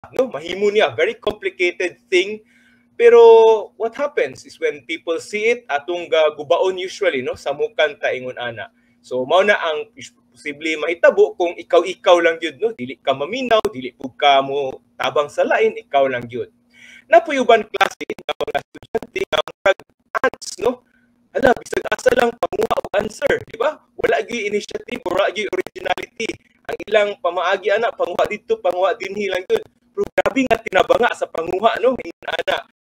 no? Mahimo niya, very complicated thing. Pero what happens is when people see it, atong gubaon usually, no, sa mukan ta ingon ana. So mao na ang posible mahitabo kung ikaw lang gyud, no, dili ka maminaw, dili pud ka mo tabang sa lain, ikaw lang gyud. Napuyuban klase nga mga estudyante nga murag ants, no? Hala, bisag asa lang panguha og answer, di ba? Wala gyud initiative, wala gyud originality. Ang ilang pamaagi ana panguha dito, panguha dinhi lang gyud. Pero grabe nga tinabanga sa panguha, no? Ana